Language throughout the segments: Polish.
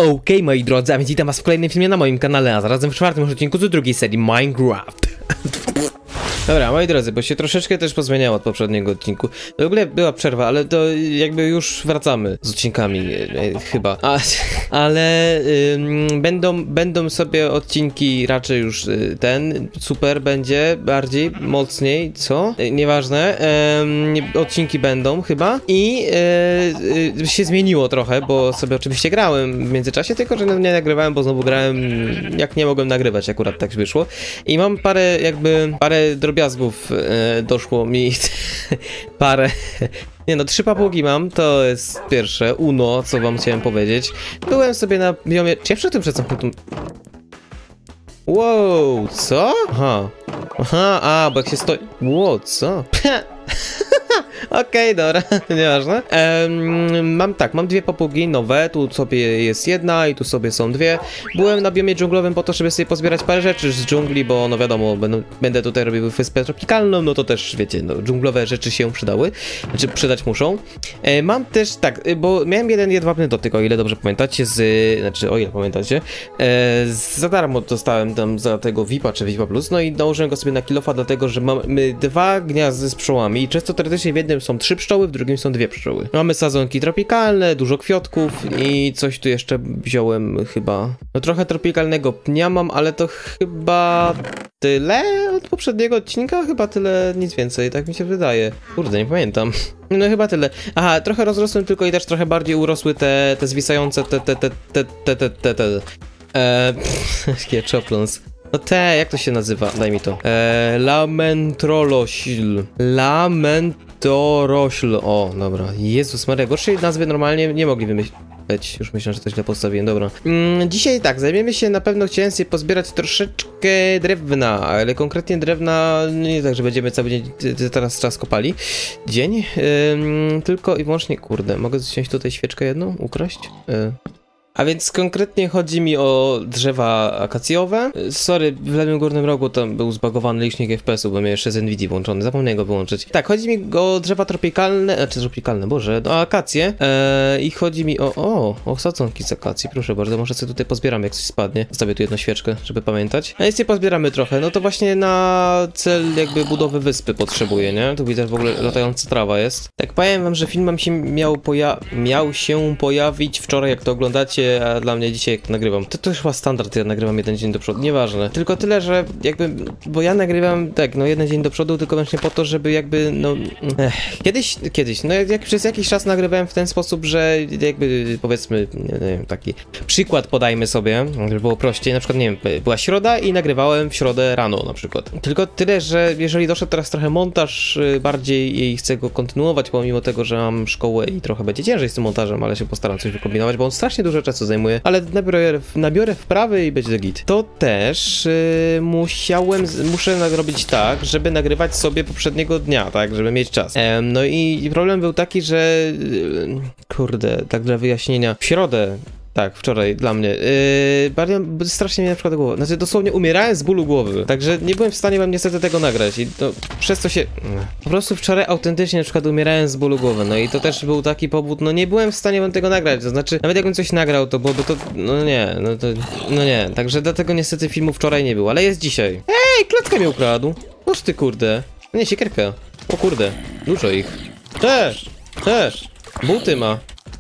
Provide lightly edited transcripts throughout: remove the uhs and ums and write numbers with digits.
Okej, moi drodzy, a więc witam was w kolejnym filmie na moim kanale, a zarazem w czwartym odcinku z drugiej serii Minecraft. Dobra, moi drodzy, bo się troszeczkę też pozmieniało od poprzedniego odcinku. W ogóle była przerwa, ale to jakby już wracamy z odcinkami, chyba. Ale będą sobie odcinki raczej już ten, super będzie, bardziej, mocniej, co? Nieważne, odcinki będą chyba i się zmieniło trochę, bo sobie oczywiście grałem w międzyczasie, tylko że nie nagrywałem, bo znowu grałem jak nie mogłem nagrywać, akurat tak wyszło. I mam parę drobiazgów doszło mi, parę, nie no, 3 papugi mam, to jest pierwsze, uno, co wam chciałem powiedzieć. Byłem sobie na biomie, czy ja przy tym przedstawiam? Wow, co? Aha, bo jak się stoi, wow, co? Okej, dobra, nieważne. Mam 2 papugi nowe, tu sobie jest jedna i tu sobie są 2. Byłem na biomie dżunglowym po to, żeby sobie pozbierać parę rzeczy z dżungli, bo no wiadomo, będę tutaj robił wyspę tropikalną, no to też, wiecie, no dżunglowe rzeczy się przydały, znaczy przydać muszą. Mam też, tak, bo miałem jeden jedwabny dotyk, o ile dobrze pamiętacie, o ile pamiętacie, za darmo dostałem tam za tego VIP-a czy VIP-a Plus, no i nałożyłem go sobie na kilofa, dlatego, że mamy 2 gniazdy z pszczołami i często teoretycznie w jednym są 3 pszczoły, w drugim są 2 pszczoły. Mamy sadzonki tropikalne, dużo kwiatków i coś tu jeszcze wziąłem chyba. No trochę tropikalnego pnia mam, ale to chyba tyle od poprzedniego odcinka? Chyba tyle, nic więcej, tak mi się wydaje. Kurde, nie pamiętam. No chyba tyle. Aha, trochę rozrosłem tylko i też trochę bardziej urosły te zwisające Choplons. No jak to się nazywa? Daj mi to. Lamentrolośl. Lamentorośl. O, dobra. Jezus Maria, gorszej nazwy normalnie nie mogli wymyślić. Już myślę, że to źle postawiłem, dobra. Dzisiaj tak, zajmiemy się, na pewno chciałem sobie pozbierać troszeczkę drewna, ale konkretnie drewna, nie tak, że będziemy cały dzień teraz czas kopali. Dzień, tylko i wyłącznie, kurde, mogę wziąć tutaj świeczkę jedną, ukraść? A więc konkretnie chodzi mi o drzewa akacjowe. Sorry, w lewym górnym rogu tam był zbagowany licznik FPS-u, bo miałem jeszcze z NVIDII włączony, zapomniałem go wyłączyć. Tak, chodzi mi o drzewa tropikalne, boże, o akacje. I chodzi mi o sadzonki z akacji, proszę bardzo, może sobie tutaj pozbieram, jak coś spadnie. Zostawię tu jedną świeczkę, żeby pamiętać. A jeśli pozbieramy trochę, no to właśnie na cel jakby budowy wyspy potrzebuję, nie? Tu widzę, w ogóle latająca trawa jest. Tak, powiem wam, że film miał się pojawić wczoraj, jak to oglądacie, a dla mnie dzisiaj jak to nagrywam. To już chyba standard, ja nagrywam jeden dzień do przodu, nieważne. Tylko tyle, że jakby, bo ja nagrywam, tak, no jeden dzień do przodu, tylko właśnie po to, żeby jakby, no... Kiedyś, no jak przez jakiś czas nagrywałem w ten sposób, że jakby, powiedzmy, nie wiem, taki przykład podajmy sobie, żeby było prościej, na przykład, nie wiem, była środa i nagrywałem w środę rano na przykład. Tylko tyle, że jeżeli doszedł teraz trochę montaż bardziej i chcę go kontynuować, pomimo tego, że mam szkołę i trochę będzie ciężej z tym montażem, ale się postaram coś wykombinować, bo on strasznie dużo czasu zajmuje, ale nabiorę wprawy i będzie git. To też muszę robić tak, żeby nagrywać sobie poprzedniego dnia, tak, żeby mieć czas. No i problem był taki, że kurde, tak dla wyjaśnienia, w środę, tak, wczoraj dla mnie. Strasznie mnie na przykład głowa. Znaczy dosłownie umierałem z bólu głowy. Także nie byłem w stanie wam niestety tego nagrać. I to przez to się. Po prostu wczoraj autentycznie na przykład umierałem z bólu głowy. No i to też był taki powód. No nie byłem w stanie wam tego nagrać. To znaczy, nawet jakbym coś nagrał, to byłoby to. No nie. Także dlatego niestety filmu wczoraj nie było. Ale jest dzisiaj. Ej, klatka mnie ukradł. Oż ty kurde. Nie, siekierka. O kurde. Dużo ich. Buty ma.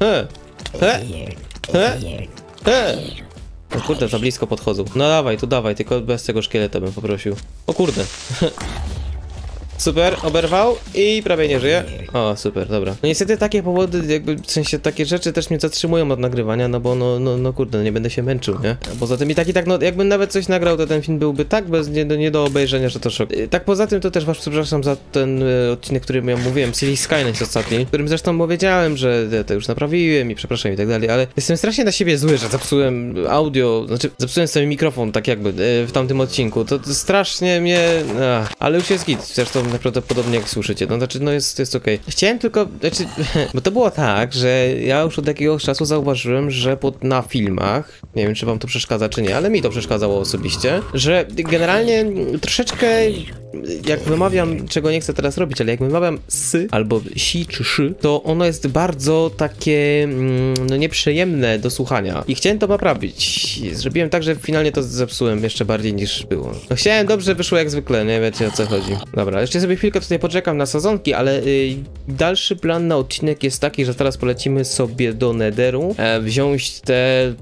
O kurde, za blisko podchodzą. No dawaj, tylko bez tego szkieleta bym poprosił. O kurde. Super, oberwał i prawie nie żyje. O, super, dobra. No niestety takie powody, jakby w sensie takie rzeczy też mnie zatrzymują od nagrywania, no bo no kurde, nie będę się męczył, nie? A poza tym i tak, no jakbym nawet coś nagrał, to ten film byłby tak nie do obejrzenia, że to szok. Tak poza tym to też was przepraszam za ten odcinek, który ja mówiłem, City Skylines ostatni, w którym zresztą powiedziałem, że to już naprawiłem i przepraszam i tak dalej, ale jestem strasznie na siebie zły, że zepsułem audio, znaczy zepsułem sobie mikrofon tak jakby w tamtym odcinku, to strasznie mnie... ale już jest git, zresztą prawdopodobnie jak słyszycie, no znaczy, no jest okej. Chciałem tylko, znaczy, bo to było tak, że ja już od jakiegoś czasu zauważyłem, że na filmach, nie wiem czy wam to przeszkadza czy nie, ale mi to przeszkadzało osobiście, że generalnie troszeczkę jak wymawiam, czego nie chcę teraz robić, ale jak wymawiam sy, albo si czy szy, to ono jest bardzo takie, no nieprzyjemne do słuchania. I chciałem to naprawić. Zrobiłem tak, że finalnie to zepsułem jeszcze bardziej niż było. No chciałem, dobrze wyszło jak zwykle, nie wiecie o co chodzi. Dobra, jeszcze sobie chwilkę tutaj poczekam na sadzonki, ale dalszy plan na odcinek jest taki, że teraz polecimy sobie do Netheru, wziąć te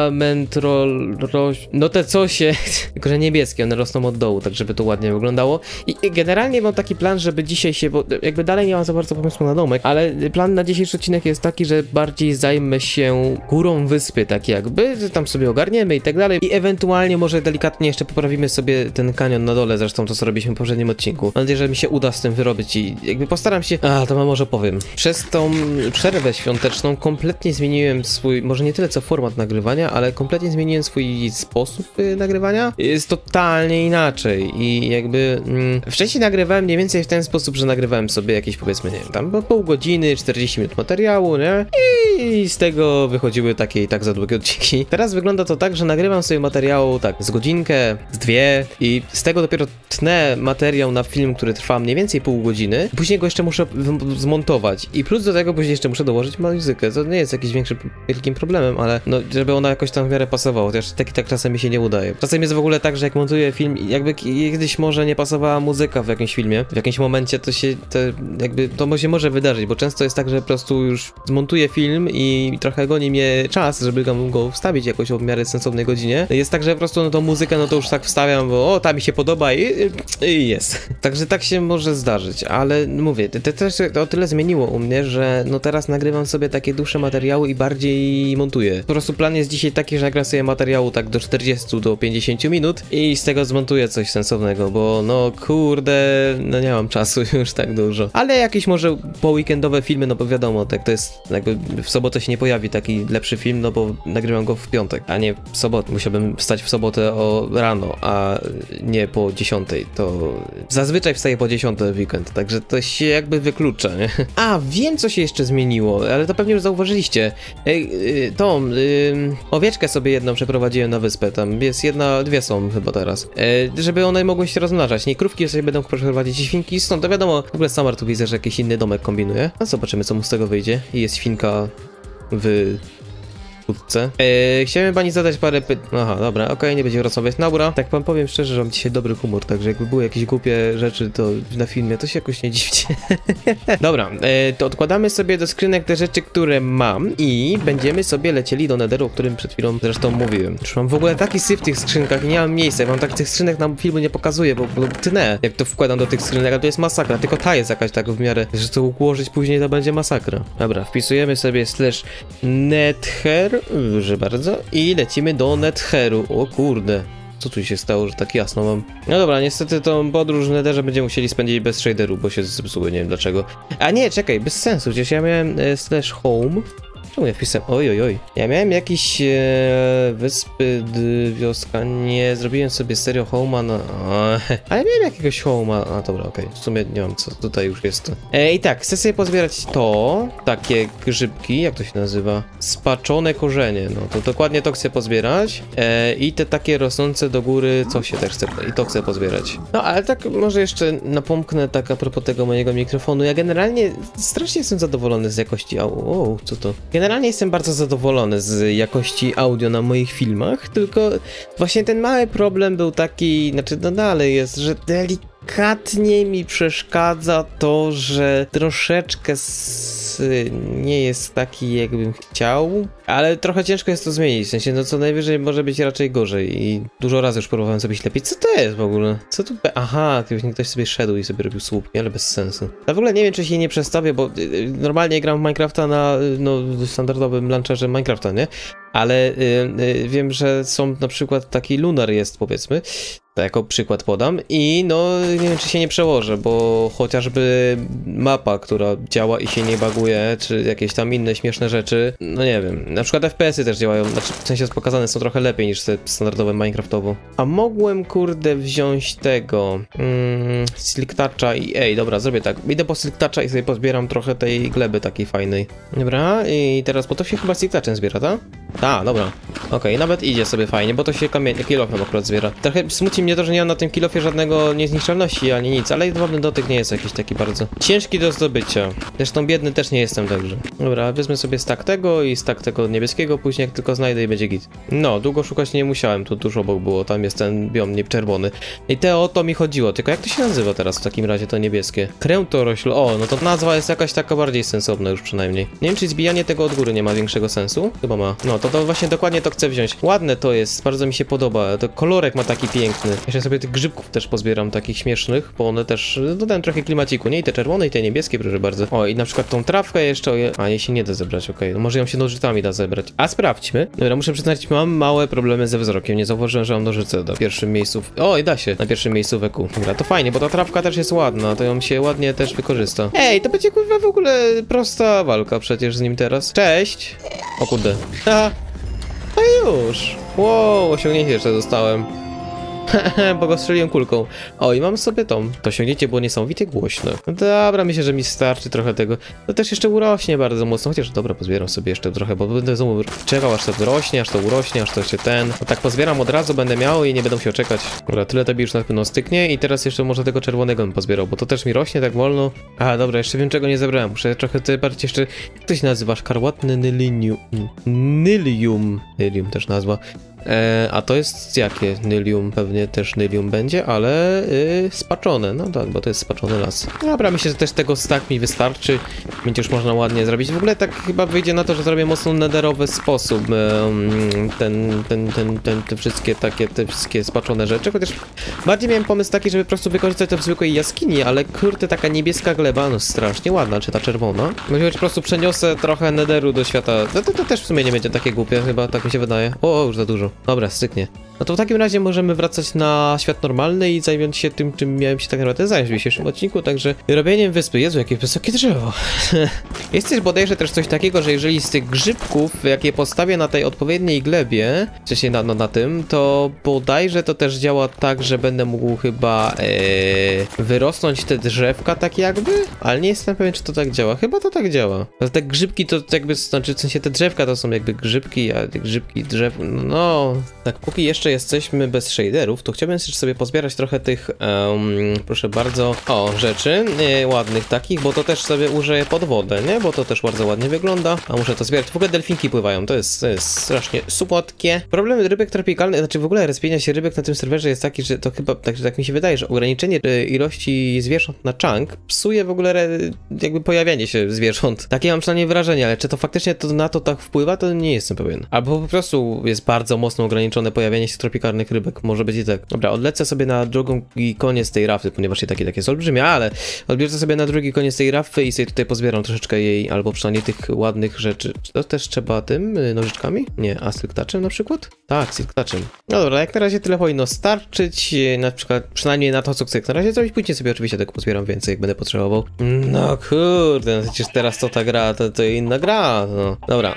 no te cosie, tylko że niebieskie, one rosną od dołu, tak żeby to ładnie wyglądało. I generalnie mam taki plan, żeby dzisiaj się, bo jakby dalej nie mam za bardzo pomysłu na domek, ale plan na dzisiejszy odcinek jest taki, że bardziej zajmę się górą wyspy, tak jakby, że tam sobie ogarniemy i tak dalej. I ewentualnie może delikatnie jeszcze poprawimy sobie ten kanion na dole, zresztą to co robiliśmy w poprzednim odcinku. Mam nadzieję, że mi się uda z tym wyrobić i jakby postaram się... to wam może powiem. Przez tą przerwę świąteczną kompletnie zmieniłem swój, może nie tyle co format nagrywania, ale kompletnie zmieniłem swój sposób nagrywania. Jest totalnie inaczej i jakby wcześniej nagrywałem mniej więcej w ten sposób, że nagrywałem sobie jakieś, powiedzmy, nie wiem, tam pół godziny, 40 minut materiału, nie? I z tego wychodziły takie i tak za długie odcinki. Teraz wygląda to tak, że nagrywam sobie materiału tak z godzinkę, z dwie i z tego dopiero tnę materiał na film, który trwa mniej więcej pół godziny. Później go jeszcze muszę zmontować i plus do tego później jeszcze muszę dołożyć muzykę. To nie jest jakiś wielkim problemem, ale no, żeby ona jakoś tam w miarę pasowała, chociaż tak czasem mi się nie udaje. Czasem jest w ogóle tak, że jak montuję film, jakby kiedyś może nie pasowała muzyka w jakimś filmie, w jakimś momencie to się może wydarzyć, bo często jest tak, że po prostu już zmontuję film i trochę goni mnie czas, żeby go wstawić jakoś o w miarę sensownej godzinie. Jest tak, że po prostu no tą muzykę no to już tak wstawiam, bo ta mi się podoba i jest. Także tak się może zdarzyć, ale mówię, też o tyle zmieniło u mnie, że no teraz nagrywam sobie takie dłuższe materiały i bardziej montuję. Po prostu plan jest dzisiaj taki, że nagram sobie materiału tak do 40 do 50 minut i z tego zmontuję coś sensownego, bo no kurde, no nie mam czasu już tak dużo. Ale jakieś może poweekendowe filmy, no bo wiadomo, tak to jest jakby w sobotę się nie pojawi taki lepszy film, no bo nagrywam go w piątek, a nie w sobotę. Musiałbym wstać w sobotę rano, a nie po 10. To zazwyczaj wstaję po 10 w weekend, także to się jakby wyklucza, nie? A, wiem co się jeszcze zmieniło, ale to pewnie już zauważyliście. Owieczkę sobie jedną przeprowadziłem na wyspę, tam jest dwie są chyba teraz. Żeby one mogły się rozmnażać, nie krówki sobie będą przeprowadzić i świnki, stąd to wiadomo, w ogóle Summer tu widzę, że jakiś inny domek kombinuje. No zobaczymy co mu z tego wyjdzie. I jest świnka w wkrótce. Chciałem pani zadać parę pytań. Aha, dobra, okej, nie będziemy rozmawiać. Dobra, tak wam powiem szczerze, że mam dzisiaj dobry humor, także jakby były jakieś głupie rzeczy to na filmie, to się jakoś nie dziwcie. Dobra, to odkładamy sobie do skrzynek te rzeczy, które mam i będziemy sobie lecieli do Netheru, o którym przed chwilą zresztą mówiłem. Już mam w ogóle taki syf w tych skrzynkach i nie mam miejsca, wam tak tych skrzynek na filmu nie pokazuję, bo tnę, jak to wkładam do tych skrzynek, a to jest masakra, tylko ta jest jakaś tak w miarę, że to ułożyć później to będzie masakra. Dobra, wpisujemy sobie /Nether, proszę bardzo, i lecimy do Netheru. O kurde, co tu się stało, że tak jasno mam? No dobra, niestety tą podróż w Netherze będziemy musieli spędzić bez shaderu, bo się zepsuły, nie wiem dlaczego. A nie, czekaj, bez sensu, przecież ja miałem /home. Czemu ja wpisałem? Oj. Ja miałem jakieś wyspy, wioska, nie, zrobiłem sobie serio home'a, no, ale miałem jakiegoś home'a, a dobra, okej, w sumie nie mam co, tutaj już jest. I tak, chcę sobie pozbierać takie grzybki, jak to się nazywa? Spaczone korzenie, no to dokładnie to chcę pozbierać i te takie rosnące do góry, co się też chcę, i to chcę pozbierać. No, ale tak może jeszcze napomknę tak a propos tego mojego mikrofonu, ja generalnie strasznie jestem zadowolony z jakości, co to? Generalnie jestem bardzo zadowolony z jakości audio na moich filmach, tylko właśnie ten mały problem był taki, znaczy no dalej jest, że delikatnie mi przeszkadza to, że troszeczkę nie jest taki jakbym chciał, ale trochę ciężko jest to zmienić, w sensie no co najwyżej może być raczej gorzej i dużo razy już próbowałem zrobić lepiej. Co to jest w ogóle? Co tu? Aha, ktoś sobie szedł i sobie robił słupki, ale bez sensu. Ja w ogóle nie wiem czy się nie przestawię, bo normalnie gram w Minecrafta na standardowym launcherze Minecrafta, nie? Ale wiem, że są na przykład taki Lunar jest powiedzmy, tak jako przykład podam i no nie wiem czy się nie przełożę, bo chociażby mapa, która działa i się nie baguje, czy jakieś tam inne śmieszne rzeczy, no nie wiem, na przykład FPS-y też działają, znaczy w sensie pokazane są trochę lepiej niż te standardowe Minecraftowo. A mogłem kurde wziąć tego Silk Toucha i dobra, zrobię tak, idę po Silk Toucha i sobie pozbieram trochę tej gleby takiej fajnej. Dobra, i teraz, bo to się chyba Silk Touchem zbiera, tak? Dobra, okej, nawet idzie sobie fajnie, bo to się kilofem akurat zbiera. Trochę smuci mnie mnie to, że nie mam na tym kilofie żadnego niezniszczalności ani nic, ale wodny dotyk nie jest jakiś taki bardzo ciężki do zdobycia. Zresztą biedny też nie jestem także. Dobra, wezmę sobie stack tego i stack tego niebieskiego, później jak tylko znajdę i będzie git. No, długo szukać nie musiałem, tu tuż obok było, tam jest ten biom czerwony. I o to mi chodziło, tylko jak to się nazywa teraz w takim razie to niebieskie? Krętorośl, o, no to nazwa jest jakaś taka bardziej sensowna już przynajmniej. Nie wiem, czy zbijanie tego od góry nie ma większego sensu? Chyba ma. No, to właśnie dokładnie to chcę wziąć. Ładne to jest, bardzo mi się podoba, to kolorek ma taki piękny. Jeszcze sobie tych grzybków też pozbieram, takich śmiesznych, bo one też dodają trochę klimaciku, nie? I te czerwone, i te niebieskie, proszę bardzo. O, i na przykład tą trawkę jeszcze, a jej się nie da zebrać, okej. No może ją się nożycami da zebrać. A sprawdźmy. Dobra, muszę przyznać, mam małe problemy ze wzrokiem, nie zauważyłem, że mam nożyce na pierwszym miejscu. O, i da się, na pierwszym miejscu w EQ. Dobra, to fajnie, bo ta trawka też jest ładna, to ją się ładnie też wykorzysta. Ej, to będzie kurwa w ogóle prosta walka przecież z nim teraz. Cześć! O kurde. Haha. No już. Wow, osiągnięcie jeszcze dostałem. Bo go strzeliłem kulką. O, i mam sobie tą. To osiągnięcie było niesamowicie głośne. No dobra, myślę, że mi starczy trochę tego. To też jeszcze urośnie bardzo mocno, chociaż dobra, pozbieram sobie jeszcze trochę, bo będę znowu czekał, aż to wyrośnie, aż to urośnie, aż to się ten. No tak pozbieram od razu, będę miał i nie będę musiał czekać. Dobra, tyle to już na pewno styknie i teraz jeszcze może tego czerwonego bym pozbierał, bo to też mi rośnie tak wolno. A, dobra, jeszcze wiem czego nie zebrałem. Muszę trochę te bardziej jeszcze... Jak to się nazywa? Szkarłatny nylium. Nylium też nazwa. A to jest jakie? Nylium, pewnie też nylium będzie, ale spaczone, no tak, bo to jest spaczony las. Dobra, myślę, że też tego stack mi wystarczy, będzie już można ładnie zrobić. W ogóle tak chyba wyjdzie na to, że zrobię mocno nederowy sposób te wszystkie takie, te wszystkie spaczone rzeczy, chociaż bardziej miałem pomysł taki, żeby po prostu wykorzystać to w zwykłej jaskini, ale kurde, taka niebieska gleba, no strasznie ładna, czy ta czerwona. Może po prostu przeniosę trochę nederu do świata, to też w sumie nie będzie takie głupie, chyba tak mi się wydaje. O, już za dużo. Dobra, styknie. No to w takim razie możemy wracać na świat normalny i zająć się tym, czym miałem się tak naprawdę zająć w dzisiejszym odcinku, także robieniem wyspy. Jezu, jakie wysokie drzewo. Jest też bodajże też coś takiego, że jeżeli z tych grzybków, jakie postawię na tej odpowiedniej glebie, czy się na tym, to bodajże to też działa tak, że będę mógł chyba wyrosnąć te drzewka tak jakby, ale nie jestem pewien, czy to tak działa. Chyba to tak działa. A te grzybki to jakby, znaczy w sensie te drzewka to są jakby grzybki, a te grzybki drzew, no tak póki jeszcze jesteśmy bez shaderów, to chciałbym sobie pozbierać trochę tych, proszę bardzo, rzeczy ładnych takich, bo to też sobie użyję pod wodę, nie? Bo to też bardzo ładnie wygląda, a muszę to zbierać. W ogóle delfinki pływają, to jest strasznie słodkie. Problem rybek tropikalnych, znaczy w ogóle respienia się rybek na tym serwerze jest taki, że to chyba, tak mi się wydaje, że ograniczenie ilości zwierząt na chunk psuje w ogóle jakby pojawianie się zwierząt. Takie mam przynajmniej wrażenie, ale czy to faktycznie na to tak wpływa, to nie jestem pewien. Albo po prostu jest bardzo mocno ograniczone pojawianie się tropikalnych rybek, może być i tak. Dobra, odlecę sobie na drugi koniec tej rafy, ponieważ takie jest olbrzymie, ale odbierzę sobie na drugi koniec tej rafy i sobie tutaj pozbieram troszeczkę jej, albo przynajmniej tych ładnych rzeczy. Czy to też trzeba tym nożyczkami? Nie, a silktouchem na przykład? Tak, silktouchem. No dobra, jak na razie tyle powinno starczyć, na przykład przynajmniej na to, co chcę jak na razie zrobić, później sobie oczywiście tego pozbieram więcej, jak będę potrzebował. No kurde, no przecież teraz to ta gra, to inna gra, no. Dobra,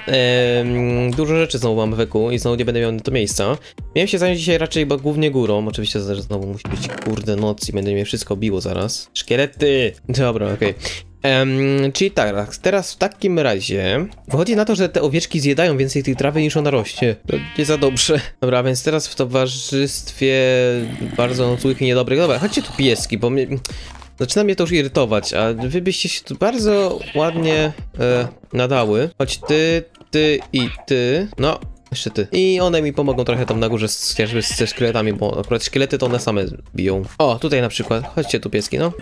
dużo rzeczy znowu mam w EQ i znowu nie będę miał na to miejsca. Miałem się zająć dzisiaj raczej głównie górą, oczywiście znowu musi być kurde noc i będę mnie wszystko biło zaraz. Szkielety! Dobra, okej. Czyli tak, teraz w takim razie wychodzi na to, że te owieczki zjadają więcej tej trawy niż ona rośnie. To nie za dobrze. Dobra, więc teraz w towarzystwie bardzo złych i niedobrych. Dobra, chodźcie tu pieski, bo zaczyna mnie to już irytować, a wy byście się tu bardzo ładnie nadały. Chodź ty i ty. No. Jeszcze ty. I one mi pomogą trochę tam na górze ze szkieletami, bo akurat szkielety to one same biją. O, tutaj na przykład. Chodźcie tu pieski, no.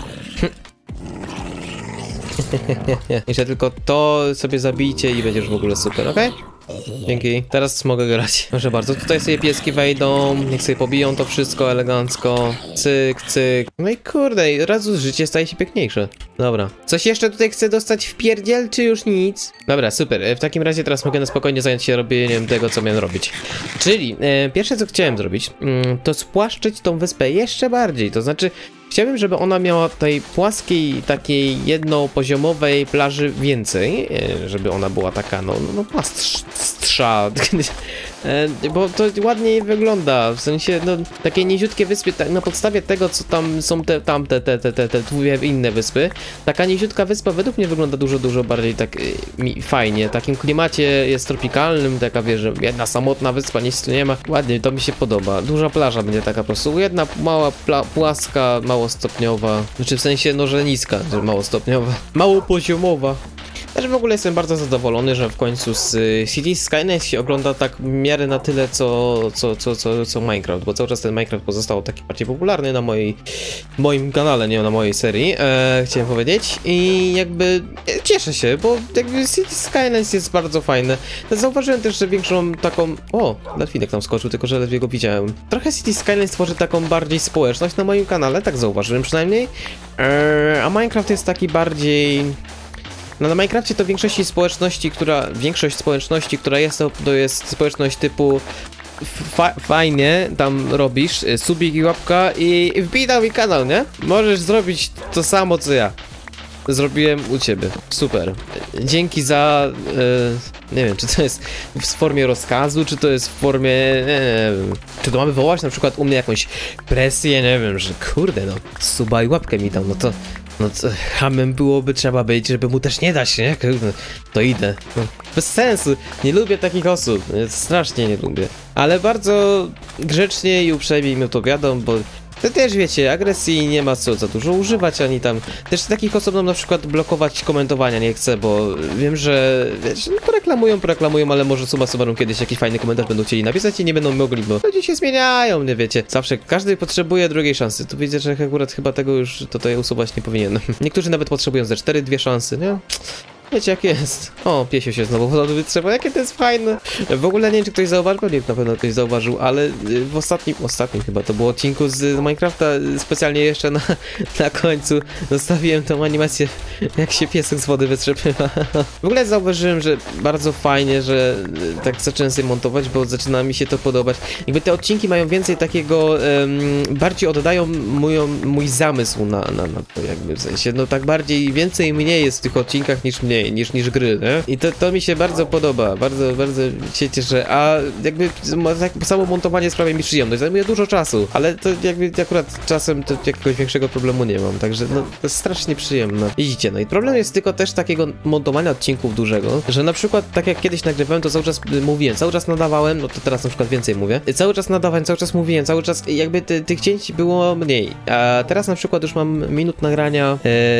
Jeszcze tylko to sobie zabijcie i będziesz w ogóle super, okej? Dzięki. Teraz mogę grać. Proszę bardzo, tutaj sobie pieski wejdą, niech sobie pobiją to wszystko elegancko. Cyk, cyk. No i kurde, od razu życie staje się piękniejsze. Dobra. Coś jeszcze tutaj chcę dostać w pierdziel, czy już nic? Dobra, super. W takim razie teraz mogę na spokojnie zająć się robieniem tego, co miałem robić. Czyli, pierwsze co chciałem zrobić, to spłaszczyć tą wyspę jeszcze bardziej. To znaczy, chciałbym, żeby ona miała tej płaskiej, takiej jednopoziomowej plaży więcej, żeby ona była taka, no płastsza. bo to ładniej wygląda, w sensie, no, takie niziutkie wyspy, na podstawie tego, co tam są te dwie inne wyspy, taka niziutka wyspa według mnie wygląda dużo bardziej tak fajnie, w takim klimacie jest tropikalnym, taka, wiesz, że jedna samotna wyspa, nic tu nie ma, ładnie, to mi się podoba, duża plaża będzie taka po prostu, jedna mała, płaska, małostopniowa, znaczy w sensie, no, że niska, że małostopniowa, małopoziomowa. Też w ogóle jestem bardzo zadowolony, że w końcu z Cities Skylines się ogląda tak w miarę na tyle, co Minecraft, bo cały czas ten Minecraft pozostał taki bardziej popularny na moim kanale, nie na mojej serii, chciałem powiedzieć. I jakby cieszę się, bo jakby Cities Skylines jest bardzo fajne. Zauważyłem też, że większą taką... O, Delfinek tam skoczył, tylko że ledwie go widziałem. Trochę Cities Skylines tworzy taką bardziej społeczność na moim kanale, tak zauważyłem przynajmniej. A Minecraft jest taki bardziej... No na Minecrafcie to większość społeczności, która jest, to jest społeczność typu fajnie tam robisz, subik i łapka i wbij na mój kanał, nie? Możesz zrobić to samo co ja. Zrobiłem u ciebie. Super. Dzięki za... nie wiem, czy to jest w formie rozkazu, czy to jest w formie... Nie wiem. Czy to mamy wołać na przykład u mnie jakąś presję, nie wiem, że kurde no, suba i łapkę mi dał, no to hamem byłoby trzeba być, żeby mu też nie dać, nie? To idę. No, bez sensu. Nie lubię takich osób. Strasznie nie lubię. Ale bardzo grzecznie i uprzejmie mi odpowiadam, bo to też wiecie, agresji nie ma co za dużo używać, ani tam... Też takich osób na przykład blokować komentowania nie chcę, bo wiem, że wiesz, poreklamują, ale może summa summarum kiedyś jakiś fajny komentarz będą chcieli napisać i nie będą mogli, bo ludzie się zmieniają, nie wiecie. Zawsze każdy potrzebuje drugiej szansy. Tu widzę, że akurat chyba tego już tutaj usuwać nie powinienem. Niektórzy nawet potrzebują ze 4-2 szansy, nie? Wiecie jak jest. O, piesio się znowu wytrzeba, jakie to jest fajne. W ogóle nie wiem, czy ktoś zauważył, pewnie na pewno ktoś zauważył, ale w ostatnim chyba to było odcinku z Minecrafta, specjalnie jeszcze na końcu zostawiłem tą animację, jak się piesek z wody wytrzepywa. W ogóle zauważyłem, że bardzo fajnie, że tak zacząłem sobie montować, bo zaczyna mi się to podobać. Jakby te odcinki mają więcej takiego, bardziej oddają mój zamysł na to, jakby w sensie, no tak bardziej, więcej mniej jest w tych odcinkach niż mniej. Niż gry, nie? I to mi się bardzo podoba, bardzo się cieszę, a jakby samo montowanie sprawia mi przyjemność, zajmuje dużo czasu, ale to jakby akurat czasem to jakiegoś większego problemu nie mam, także no to jest strasznie przyjemne. Widzicie, no i problem jest tylko też takiego montowania odcinków dużego, że na przykład tak jak kiedyś nagrywałem, to cały czas mówiłem, cały czas nadawałem, no to teraz na przykład więcej mówię, cały czas nadawałem, cały czas mówiłem, cały czas jakby tych cięć było mniej, a teraz na przykład już mam minut nagrania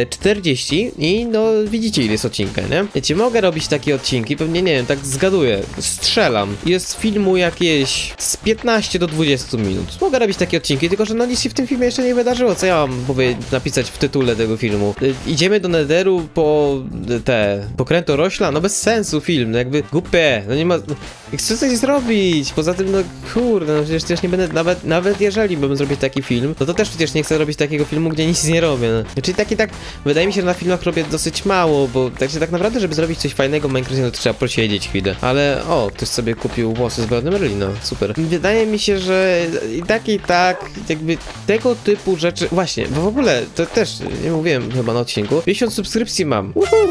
40 i no widzicie ile jest odcinka, nie? Wiecie, mogę robić takie odcinki, pewnie nie wiem, tak zgaduję, strzelam. Jest filmu jakieś z 15 do 20 minut. Mogę robić takie odcinki, tylko że no nic się w tym filmie jeszcze nie wydarzyło. Co ja mam napisać w tytule tego filmu? Idziemy do Netheru po pokrętorośla? No bez sensu film, no jakby głupie, no nie ma... Chcę coś zrobić, poza tym no kurde, no przecież też nie będę, nawet jeżeli bym zrobić taki film, no to też przecież nie chcę robić takiego filmu, gdzie nic nie robię, no. Czyli tak, wydaje mi się, że na filmach robię dosyć mało, bo tak naprawdę, żeby zrobić coś fajnego w Minecrafcie, no to trzeba posiedzieć chwilę. Ale o, ktoś sobie kupił włosy z Brody Merlina, super. Wydaje mi się, że i tak, jakby tego typu rzeczy, właśnie, bo w ogóle, to też, nie mówiłem chyba na odcinku, 50 subskrypcji mam.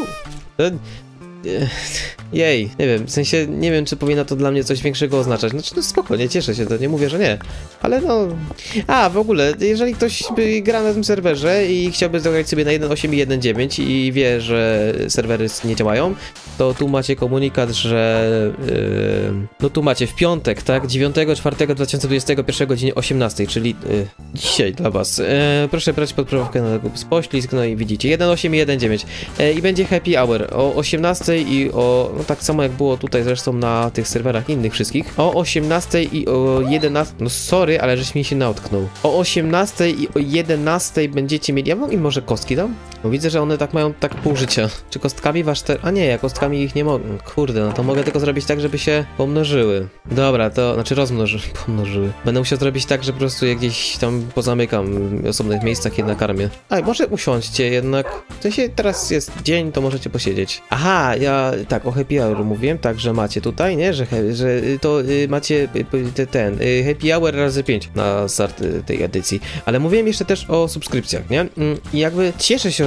Jej, nie wiem, w sensie nie wiem, czy powinno to dla mnie coś większego oznaczać. Znaczy, no spokojnie, cieszę się, to nie mówię, że nie. Ale no... A, w ogóle, jeżeli ktoś by gra na tym serwerze i chciałby zagrać sobie na 1.8 i 1.9 i wie, że serwery nie działają, to tu macie komunikat, że... no tu macie w piątek, tak? 9.4.2021 godzinie 18, czyli dzisiaj dla was. Proszę brać pod poprawkę na poślizg, no i widzicie, 1.8 i 1.9. I będzie happy hour o 18 i o... No tak samo jak było tutaj zresztą na tych serwerach innych wszystkich. O 18 i o 11... No sorry, ale żeś mi się nautknął. O 18 i o 11 będziecie mieli... Ja wam im może kostki dam? Bo widzę, że one tak mają tak pół życia. Czy kostkami wasz te... A nie, ja kostkami ich nie mogę. Kurde, no to mogę tylko zrobić tak, żeby się pomnożyły. Dobra, to... Znaczy pomnożyły. Będę musiał zrobić tak, że po prostu je gdzieś tam pozamykam w osobnych miejscach je nakarmię. A może usiądźcie jednak. W sensie teraz jest dzień, to możecie posiedzieć. Aha, ja tak o happy hour mówiłem, tak, że macie tutaj, nie? Że to macie happy hour razy 5 na start tej edycji. Ale mówiłem jeszcze też o subskrypcjach, nie? I jakby cieszę się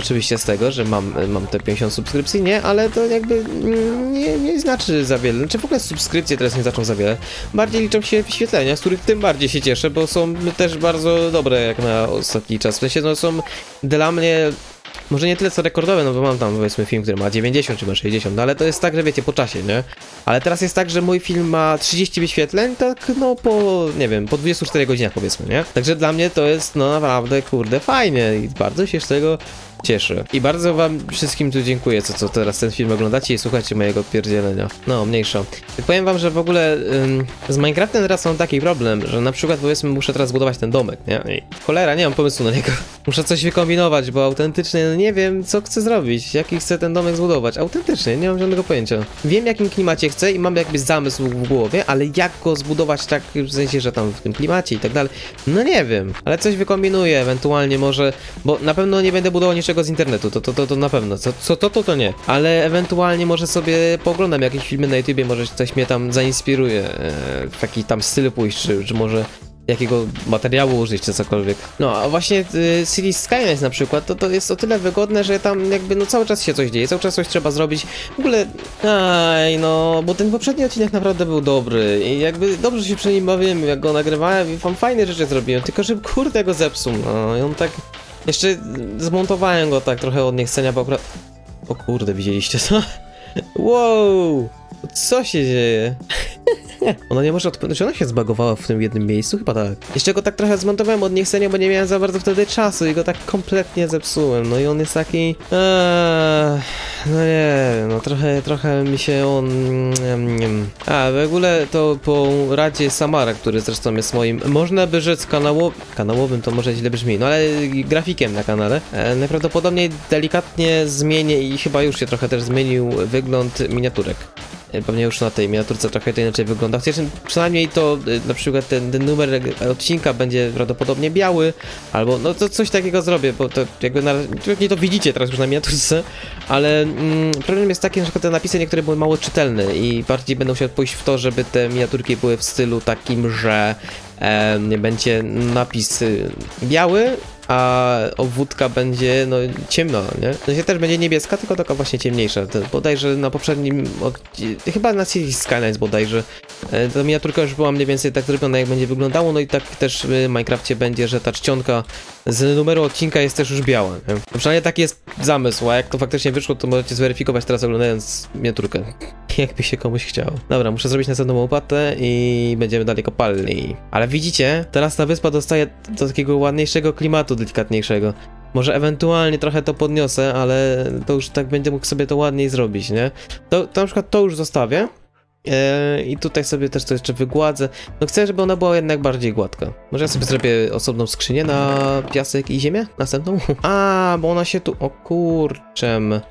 oczywiście z tego, że mam te 50 subskrypcji, nie, ale to jakby nie znaczy za wiele. Znaczy w ogóle subskrypcje teraz nie znaczą za wiele. Bardziej liczą się wyświetlenia, z których tym bardziej się cieszę, bo są też bardzo dobre jak na ostatni czas. W sensie, no są dla mnie... Może nie tyle co rekordowe, no bo mam tam powiedzmy film, który ma 90 czy ma 60, no ale to jest tak, że wiecie, po czasie, nie? Ale teraz jest tak, że mój film ma 30 wyświetleń, tak no po, nie wiem, po 24 godzinach powiedzmy, nie? Także dla mnie to jest no naprawdę, kurde, fajnie i bardzo się z tego cieszę. I bardzo wam wszystkim tu dziękuję, co teraz ten film oglądacie i słuchacie mojego pierdzielenia. No, mniejsza. I powiem wam, że w ogóle z Minecraftem teraz mam taki problem, że na przykład powiedzmy muszę teraz budować ten domek, nie? I cholera, nie mam pomysłu na niego. Muszę coś wykombinować, bo autentycznie no, nie wiem, co chcę zrobić, jaki chcę ten domek zbudować. Autentycznie, nie mam żadnego pojęcia. Wiem, jakim klimacie chcę i mam jakby zamysł w głowie, ale jak go zbudować tak, w sensie, że tam w tym klimacie i tak dalej, no nie wiem. Ale coś wykombinuję, ewentualnie może, bo na pewno nie będę budował niczego z internetu, to na pewno, to nie, ale ewentualnie może sobie pooglądam jakieś filmy na YouTubie, może coś mnie tam zainspiruje, w taki tam styl pójść, czy może jakiego materiału użyć, czy cokolwiek. No, a właśnie Cities Skylines na przykład, to jest o tyle wygodne, że tam jakby no cały czas się coś dzieje, cały czas coś trzeba zrobić. W ogóle, no, bo ten poprzedni odcinek naprawdę był dobry i jakby dobrze się przy nim bawiłem, jak go nagrywałem i tam fajne rzeczy zrobiłem, tylko że kurde go zepsuł, no i on tak... Jeszcze zmontowałem go tak trochę od niechcenia, bo akurat... O kurde, widzieliście to? Wow! Co się dzieje? Ona nie może odpowiedzieć, czy ona się zbagowała w tym jednym miejscu? Chyba tak. Jeszcze go tak trochę zmontowałem od niechcenia, bo nie miałem za bardzo wtedy czasu i go tak kompletnie zepsułem. No i on jest taki... no nie wiem, no trochę mi się on... A, w ogóle to po radzie Samara, który zresztą jest moim, można by rzec kanałowym, to może źle brzmi, no ale grafikiem na kanale. Najprawdopodobniej delikatnie zmienię i chyba już się trochę też zmienił wygląd miniaturek. Pewnie już na tej miniaturce trochę to inaczej wygląda. Chociaż przynajmniej to na przykład ten numer odcinka będzie prawdopodobnie biały, albo no to coś takiego zrobię, bo to jakby nie to widzicie teraz już na miniaturce, ale problem jest taki, że te napisy niektóre były mało czytelne i bardziej będą się pójść w to, żeby te miniaturki były w stylu takim, że będzie napis biały, a obwódka będzie, no, ciemna, nie? W sensie też będzie niebieska, tylko taka właśnie ciemniejsza. To bodajże na poprzednim, chyba na Cities Skylines bodajże, ta miniaturka już była mniej więcej tak zrobiona, jak będzie wyglądało, no i tak też w Minecrafcie będzie, że ta czcionka z numeru odcinka jest też już biała, nie? No przynajmniej taki jest zamysł, a jak to faktycznie wyszło, to możecie zweryfikować teraz oglądając miniaturkę. Jakby się komuś chciało. Dobra, muszę zrobić następną łopatę i będziemy dalej kopali. Ale widzicie, teraz ta wyspa dostaje do takiego ładniejszego klimatu, delikatniejszego. Może ewentualnie trochę to podniosę, ale to już tak będę mógł sobie to ładniej zrobić, nie? To na przykład to już zostawię. I tutaj sobie też to jeszcze wygładzę. No chcę, żeby ona była jednak bardziej gładka. Może ja sobie zrobię osobną skrzynię na piasek i ziemię? Następną? A, bo ona się tu... O kurczem.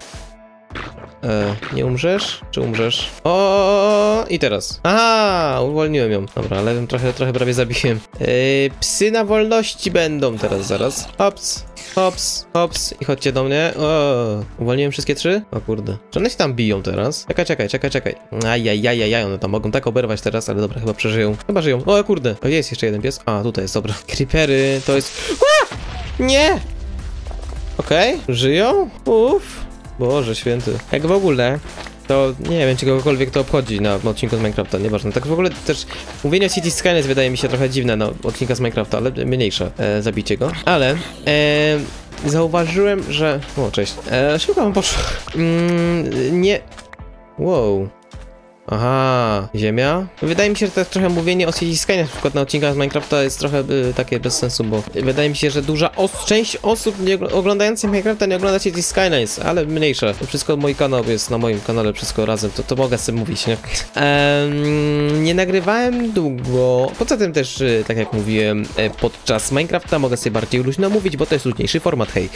Nie umrzesz? Czy umrzesz? O, i teraz. Aha, uwolniłem ją. Dobra, ale trochę prawie zabiłem. Psy na wolności będą teraz, zaraz. Hops, hops, hops. I chodźcie do mnie. O, uwolniłem wszystkie trzy? O kurde. Czy one się tam biją teraz? Czekaj. Ajajajajaj, one tam mogą tak oberwać teraz, ale dobra, chyba przeżyją. Chyba żyją. O kurde. O, jest jeszcze jeden pies. A, tutaj jest, dobra. Creepery, to jest... A! Nie! Okej, żyją? Uff. Boże święty. Jak w ogóle, to nie wiem, czy kogokolwiek to obchodzi na odcinku z Minecrafta, nieważne. Tak w ogóle też mówienie o Cities Skylines wydaje mi się trochę dziwne na odcinka z Minecrafta, ale mniejsze. Zabijcie go. Ale zauważyłem, że... O, cześć. Szybko wam poszło. Nie... Wow. Aha, ziemia. Wydaje mi się, że to trochę mówienie o Cities Skylines na przykład na odcinkach z Minecrafta jest trochę takie bez sensu, bo wydaje mi się, że duża część osób oglądających Minecrafta nie ogląda Cities Skylines, ale mniejsza. To wszystko mój kanał jest na moim kanale, wszystko razem, to mogę sobie mówić, nie? Nie nagrywałem długo. Poza tym też, tak jak mówiłem, podczas Minecrafta mogę sobie bardziej luźno mówić, bo to jest luźniejszy format, hej.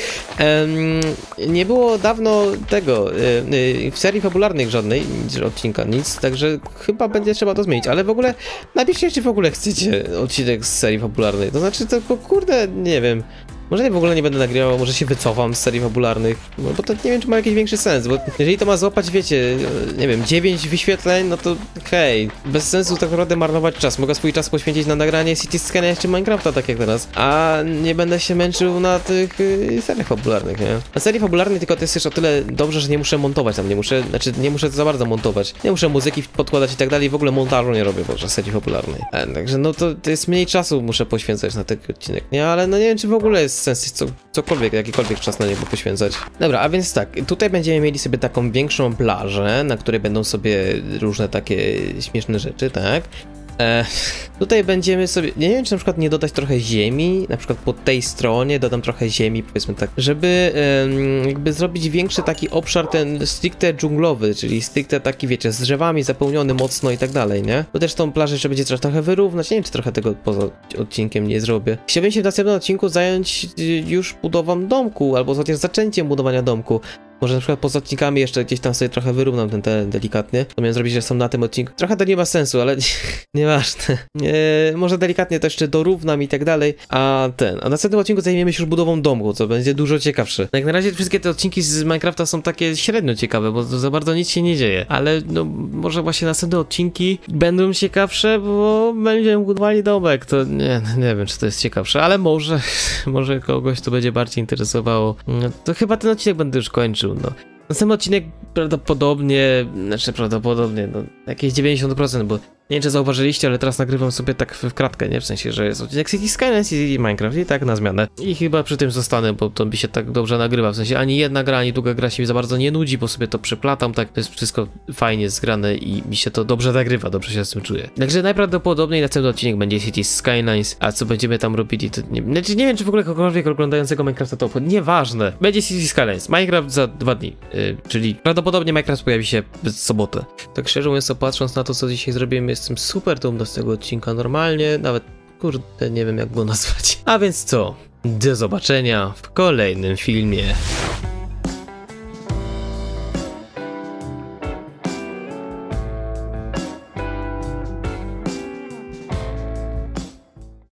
Nie było dawno tego, w serii fabularnej żadnej odcinka, nic. Także chyba będzie trzeba to zmienić, ale w ogóle napiszcie, czy w ogóle chcecie odcinek z serii fabularnej. To znaczy, to kurde, nie wiem. Może w ogóle nie będę nagrywał, może się wycofam z serii fabularnych, no bo to nie wiem, czy ma jakiś większy sens, bo jeżeli to ma złapać, wiecie, nie wiem, 9 wyświetleń, no to hej, bez sensu tak naprawdę marnować czas. Mogę swój czas poświęcić na nagranie City Skylines czy Minecrafta, tak jak teraz, a nie będę się męczył na tych seriach fabularnych, nie? Na serii fabularnej tylko to jest już o tyle dobrze, że nie muszę montować tam, nie muszę za bardzo montować, nie muszę muzyki podkładać i tak dalej, w ogóle montażu nie robię podczas serii fabularnej. Także no to jest mniej czasu muszę poświęcać na taki odcinek, nie? Ale no nie wiem, czy w ogóle jest sens cokolwiek, jakikolwiek czas na niego poświęcać. Dobra, a więc tak, tutaj będziemy mieli sobie taką większą plażę, na której będą sobie różne takie śmieszne rzeczy, tak? Tutaj będziemy sobie, nie wiem, czy na przykład nie dodać trochę ziemi, na przykład po tej stronie dodam trochę ziemi, powiedzmy tak, żeby jakby zrobić większy taki obszar ten stricte dżunglowy, czyli stricte taki, wiecie, z drzewami zapełniony mocno i tak dalej, nie? Bo też tą plażę trzeba będzie trochę wyrównać, nie wiem, czy trochę tego poza odcinkiem nie zrobię. Chciałbym się w następnym odcinku zająć już budową domku, albo chociaż zaczęciem budowania domku. Może na przykład poza odcinkami jeszcze gdzieś tam sobie trochę wyrównam ten teren delikatnie. To miałem zrobić, że są na tym odcinku. Trochę to nie ma sensu, ale nieważne. Może delikatnie to jeszcze dorównam i tak dalej. A w następnym odcinku zajmiemy się już budową domku, co będzie dużo ciekawsze. Jak na razie wszystkie te odcinki z Minecrafta są takie średnio ciekawe, bo za bardzo nic się nie dzieje. Ale no może właśnie następne odcinki będą ciekawsze, bo będziemy budowali domek. To nie wiem, czy to jest ciekawsze, ale może kogoś to będzie bardziej interesowało. No, to chyba ten odcinek będę już kończył. No. Następny odcinek prawdopodobnie, no jakieś 90%, bo nie wiem, czy zauważyliście, ale teraz nagrywam sobie tak w kratkę, nie? W sensie, że jest odcinek City Skylines i Minecraft i tak na zmianę. I chyba przy tym zostanę, bo to mi się tak dobrze nagrywa, w sensie ani jedna gra, ani druga gra się mi za bardzo nie nudzi, bo sobie to przeplatam, tak, to jest wszystko fajnie zgrane i mi się to dobrze nagrywa, dobrze się z tym czuję. Także najprawdopodobniej następny odcinek będzie City Skylines, a co będziemy tam robili, to nie wiem, czy w ogóle kogokolwiek oglądającego Minecrafta to obchodzi, nieważne. Będzie City Skylines, Minecraft za 2 dni, czyli prawdopodobnie Minecraft pojawi się w sobotę. Tak szczerze mówiąc, patrząc na to, co dzisiaj zrobiłem, jestem super dumny z tego odcinka, normalnie, nawet, kurde, nie wiem jak go nazwać. A więc co? Do zobaczenia w kolejnym filmie.